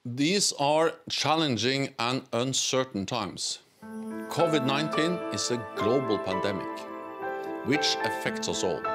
These are challenging and uncertain times. COVID-19 is a global pandemic, which affects us all.